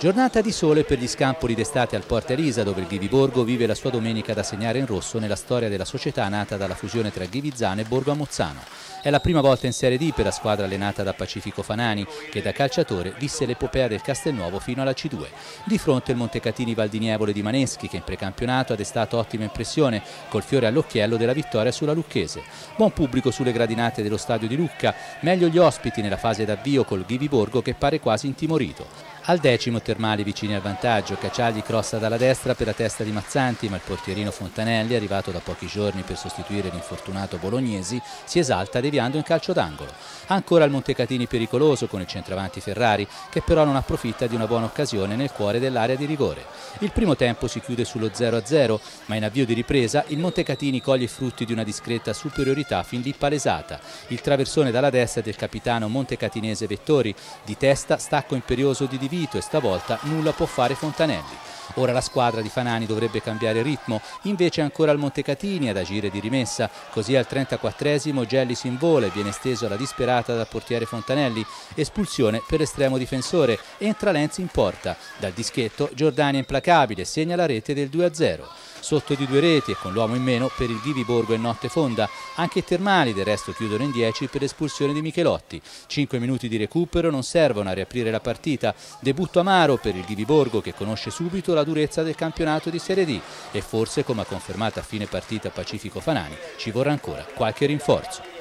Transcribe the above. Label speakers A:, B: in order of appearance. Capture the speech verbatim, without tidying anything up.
A: Giornata di sole per gli scampoli d'estate al Porta Elisa, dove il Ghiviborgo vive la sua domenica da segnare in rosso nella storia della società nata dalla fusione tra Ghivizzano e Borgo Amozzano. È la prima volta in Serie D per la squadra allenata da Pacifico Fanani, che da calciatore visse l'epopea del Castelnuovo fino alla C due. Di fronte il Montecatini Valdinievole di Maneschi, che in precampionato ha destato ottima impressione col fiore all'occhiello della vittoria sulla Lucchese. Buon pubblico sulle gradinate dello stadio di Lucca, meglio gli ospiti nella fase d'avvio col Ghiviborgo che pare quasi intimorito. Al decimo Termali vicini al vantaggio, Cacciagli crossa dalla destra per la testa di Mazzanti, ma il portierino Fontanelli, arrivato da pochi giorni per sostituire l'infortunato Bolognesi, si esalta deviando in calcio d'angolo. Ancora il Montecatini pericoloso con il centravanti Ferrari, che però non approfitta di una buona occasione nel cuore dell'area di rigore. Il primo tempo si chiude sullo zero a zero, ma in avvio di ripresa il Montecatini coglie i frutti di una discreta superiorità fin lì palesata. Il traversone dalla destra del capitano montecatinese Vettori, di testa stacco imperioso di Vito e stavolta nulla può fare Fontanelli. Ora la squadra di Fanani dovrebbe cambiare ritmo, invece è ancora il Montecatini ad agire di rimessa, così al trentaquattresimo Gelli si invola e viene esteso alla disperata dal portiere Fontanelli, espulsione per l'estremo difensore, entra Lenzi in porta, dal dischetto Giordani è implacabile, segna la rete del due a zero. Sotto di due reti e con l'uomo in meno per il Ghiviborgo è notte fonda, anche i Termali del resto chiudono in dieci per espulsione di Michelotti. Cinque minuti di recupero non servono a riaprire la partita, debutto amaro per il Ghiviborgo che conosce subito la durezza del campionato di Serie D e forse, come ha confermato a fine partita Pacifico Fanani, ci vorrà ancora qualche rinforzo.